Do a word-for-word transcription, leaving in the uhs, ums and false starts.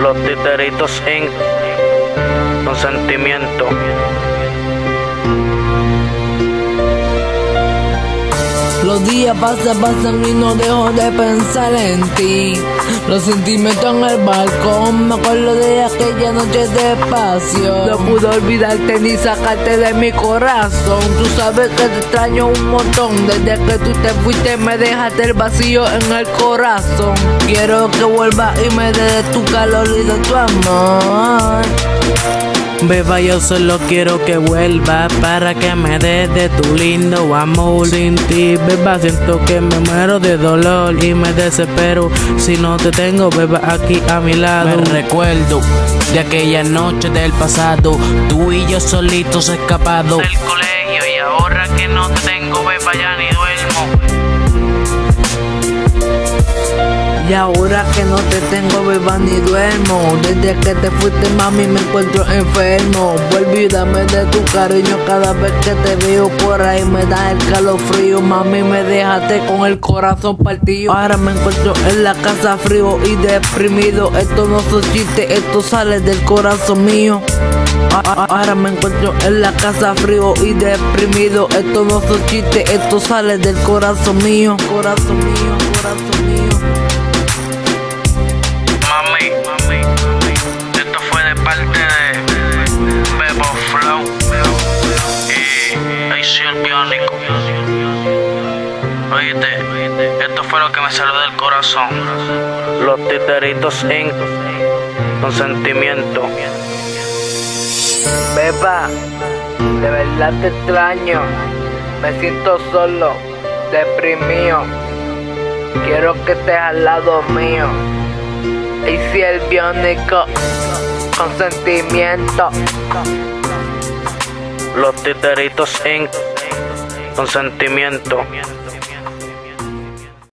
Los Titeritos Inc con sentimiento. Los días pasan, pasan y no dejo de pensar en ti. Los sentimientos en el balcón, me acuerdo de aquella noche de pasión. No pude olvidarte ni sacarte de mi corazón. Tú sabes que te extraño un montón. Desde que tú te fuiste me dejaste el vacío en el corazón. Quiero que vuelvas y me des tu calor y de tu amor. Beba, yo solo quiero que vuelva para que me des de tu lindo amor. Sin ti, beba, siento que me muero de dolor y me desespero si no te tengo, beba, aquí a mi lado. Me recuerdo de aquella noche del pasado, tú y yo solitos escapados del colegio, y ahora que no te tengo, beba, ya ni duermo. Y ahora que no te tengo, beba, ni duermo. Desde que te fuiste, mami, me encuentro enfermo. Vuelve y dame de tu cariño. Cada vez que te veo por ahí me da el calofrío. Mami, me dejaste con el corazón partido. Ahora me encuentro en la casa frío y deprimido. Esto no son chistes, esto sale del corazón mío. Ahora me encuentro en la casa frío y deprimido. Esto no son chistes, esto sale del corazón mío. Corazón mío, corazón mío. Mami, mami, mami, esto fue de parte de Bebo Flow y Aisy el Biónico. Oíste, esto fue lo que me salió del corazón. Los Titeritos Inc con sentimiento. Beba, de verdad te extraño. Me siento solo, deprimido. Quiero que estés al lado mío. Aisy el Biónico con sentimiento. Los Titeritos Inc con sentimiento.